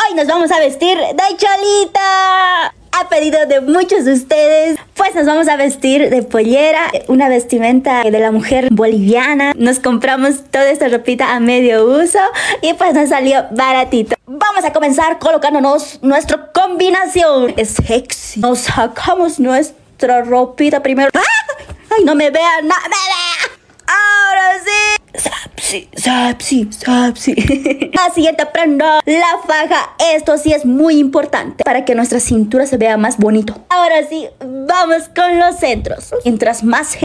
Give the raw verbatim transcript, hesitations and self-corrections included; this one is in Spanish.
Hoy nos vamos a vestir de Cholita. A pedido de muchos de ustedes, pues nos vamos a vestir de pollera, una vestimenta de la mujer boliviana. Nos compramos toda esta ropita a medio uso y pues nos salió baratito. Vamos a comenzar colocándonos nuestra combinación. Es sexy. Nos sacamos nuestra ropita primero. ¡Ah! ¡Ay, no me vean! ¡No me vean! ¡Ahora sí! Sapsi, sapsi, sapsi. La siguiente prenda, la faja. Esto sí es muy importante para que nuestra cintura se vea más bonito. Ahora sí, vamos con los centros. Mientras más